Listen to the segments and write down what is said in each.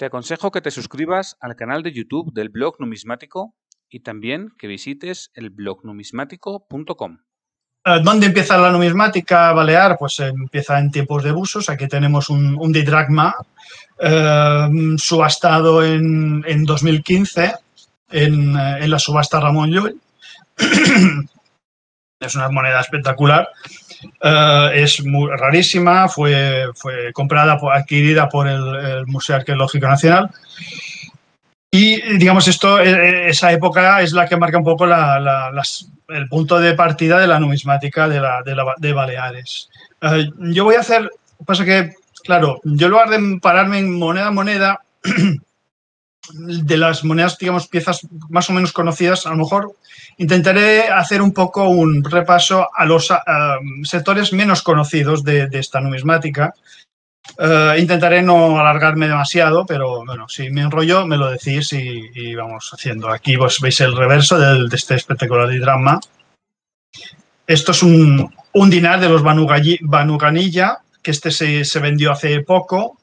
Te aconsejo que te suscribas al canal de YouTube del Blog Numismático y también que visites el blognumismático.com. ¿Dónde empieza la numismática balear? Pues empieza en tiempos de Busos. Aquí tenemos un didracma subastado en 2015 en la subasta Ramon Llull. Es una moneda espectacular. Es muy rarísima, fue adquirida por el Museo Arqueológico Nacional y, digamos, esa época es la que marca un poco el punto de partida de la numismática de Baleares. Yo voy a hacer, pasa que, claro, yo en lugar de pararme en moneda a moneda, de las monedas, digamos, piezas más o menos conocidas, a lo mejor intentaré hacer un poco un repaso a los sectores menos conocidos de esta numismática. Intentaré no alargarme demasiado, pero bueno, si me enrollo me lo decís y vamos haciendo. Aquí vos veis el reverso de este espectacular didrama. Esto es un dinar de los Banu Ganilla, que se vendió hace poco.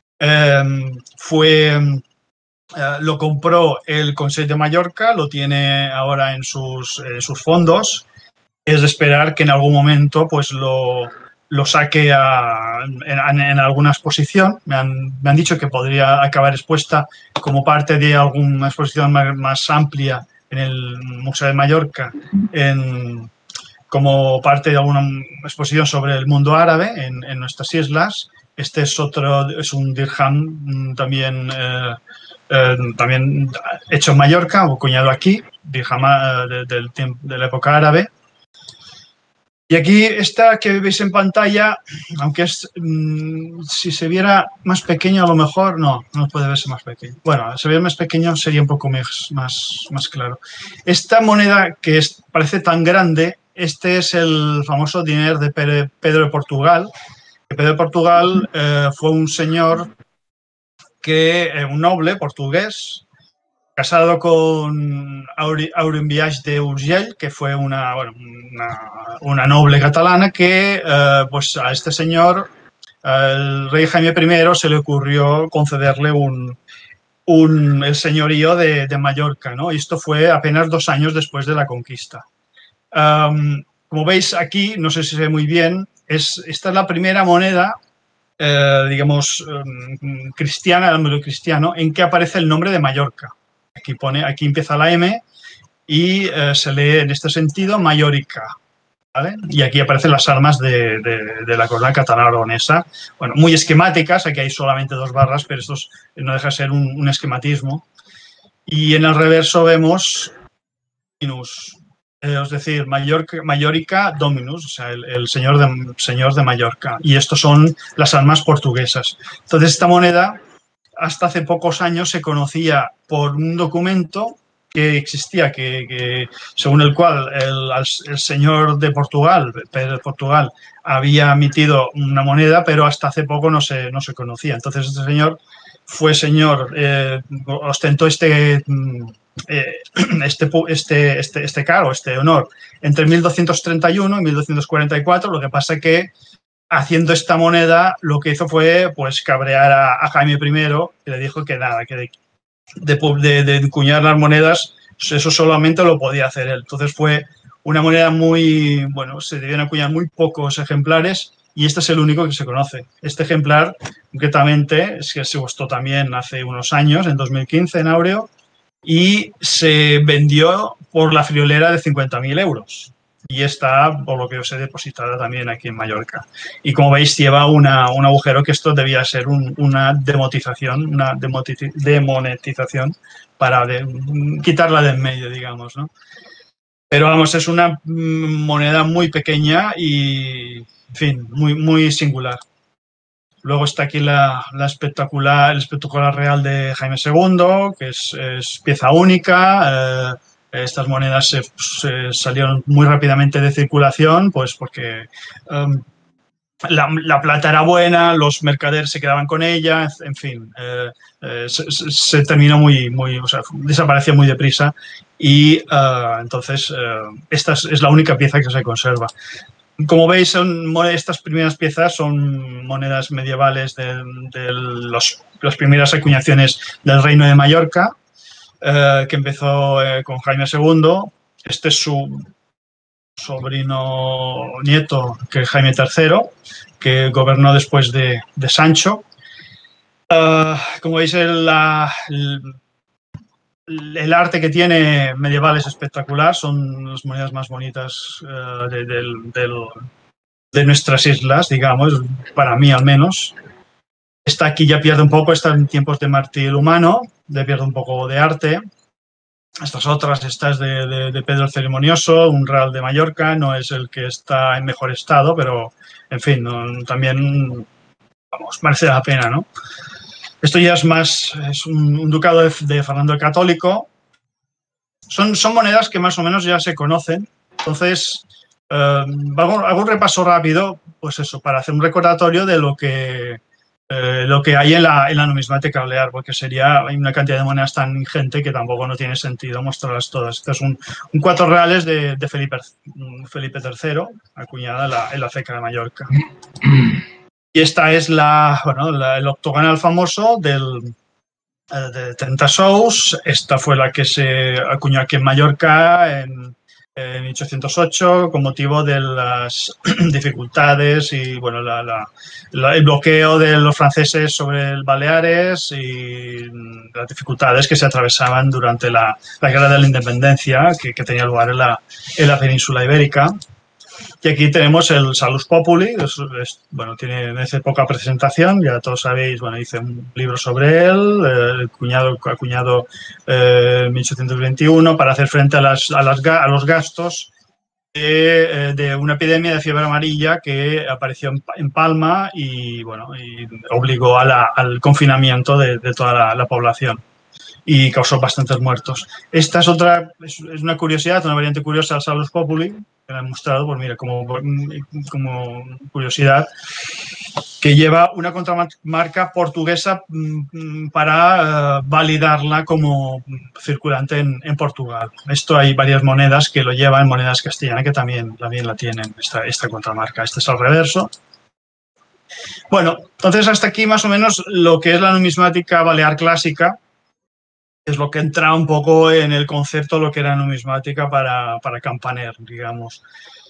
Lo compró el Consell de Mallorca, lo tiene ahora en sus fondos. Es de esperar que en algún momento pues lo saque en alguna exposición. Me han dicho que podría acabar expuesta como parte de alguna exposición más amplia en el Museo de Mallorca, como parte de alguna exposición sobre el mundo árabe en nuestras islas. Este es un dirham también hecho en Mallorca, o acuñado aquí, dirham de la época árabe. Y aquí esta que veis en pantalla, aunque si se viera más pequeño, a lo mejor no puede verse más pequeño. Bueno, si se ve más pequeño sería un poco más claro. Esta moneda que parece tan grande, este es el famoso dinar de Pedro de Portugal. Pedro de Portugal fue un señor un noble portugués, casado con Aurembiaix de Urgell, que fue una noble catalana que, pues a este señor, el rey Jaime I, se le ocurrió concederle el señorío de Mallorca, ¿no? Y esto fue apenas 2 años después de la conquista. Como veis aquí, no sé si se ve muy bien, esta es la primera moneda, digamos, cristiana, el cristiano, en que aparece el nombre de Mallorca. Aquí empieza la M y se lee en este sentido Mallorca, ¿vale? Y aquí aparecen las armas de la corona catalana aragonesa. Bueno, muy esquemáticas, aquí hay solamente 2 barras, pero esto no deja de ser un esquematismo. Y en el reverso vemos Dominus, es decir, Mallorca Dominus, o sea, el señor de Mallorca. Y estos son las armas portuguesas. Entonces, esta moneda hasta hace pocos años se conocía por un documento que existía, según el cual el señor de Portugal, Pedro de Portugal, había emitido una moneda, pero hasta hace poco no se conocía. Entonces este señor fue ostentó este cargo, este honor, entre 1231 y 1244. Lo que pasa que haciendo esta moneda, lo que hizo fue pues cabrear a Jaime I, y le dijo que nada, que de encuñar las monedas, eso solamente lo podía hacer él. Entonces fue una moneda se debían acuñar muy pocos ejemplares y este es el único que se conoce. Este ejemplar, concretamente, es que se costó también hace unos años, en 2015, en áureo, y se vendió por la friolera de 50.000 euros. Y está, por lo que yo sé, depositada también aquí en Mallorca. Y como veis, lleva un agujero, que esto debía ser una demonetización para quitarla de en medio, digamos, ¿no? Pero vamos, es una moneda muy pequeña y, en fin, muy singular. Luego está aquí el espectacular real de Jaime II, que es pieza única. Estas monedas se salieron muy rápidamente de circulación, pues porque la plata era buena, los mercaderes se quedaban con ella, en fin, se terminó o sea, desapareció muy deprisa y entonces esta es la única pieza que se conserva. Como veis, estas primeras piezas son monedas medievales de las primeras acuñaciones del Reino de Mallorca, que empezó con Jaime II. Este es su sobrino nieto, que es Jaime III, que gobernó después de Sancho. Como veis, el arte que tiene medieval es espectacular, son las monedas más bonitas de nuestras islas, digamos, para mí al menos. Esta aquí ya pierde un poco, está en tiempos de Martí el Humano, le pierde un poco de arte. Estas otras, estas de Pedro el Ceremonioso, un Real de Mallorca, no es el que está en mejor estado, pero en fin, también, vamos, merece la pena, ¿no? Esto ya es un ducado de Fernando el Católico. Son monedas que más o menos ya se conocen. Entonces, hago un repaso rápido, pues eso, para hacer un recordatorio de lo que hay en la numismática balear, porque hay una cantidad de monedas tan ingente que tampoco no tiene sentido mostrarlas todas. Este es un 4 reales de Felipe III, acuñada en la ceca de Mallorca. Y esta es el octogonal famoso de 30 sous. Esta fue la que se acuñó aquí en Mallorca en 1808 con motivo de las dificultades y bueno, el bloqueo de los franceses sobre el Baleares y las dificultades que se atravesaban durante la Guerra de la Independencia que tenía lugar en la península ibérica. Y aquí tenemos el Salus Populi, bueno, tiene poca presentación, ya todos sabéis, bueno, hice un libro sobre él, acuñado en 1821 para hacer frente a los gastos de una epidemia de fiebre amarilla que apareció en Palma y, bueno, y obligó al confinamiento de toda la población y causó bastantes muertos. Esta es una curiosidad, una variante curiosa del Salus Populi, que la he mostrado, pues mira, como curiosidad, que lleva una contramarca portuguesa para validarla como circulante en Portugal. Esto hay varias monedas que lo llevan, monedas castellanas que también la tienen, esta contramarca. Este es el reverso. Bueno, entonces hasta aquí más o menos lo que es la numismática balear clásica. Es lo que entra un poco en el concepto de lo que era numismática para Campaner, digamos.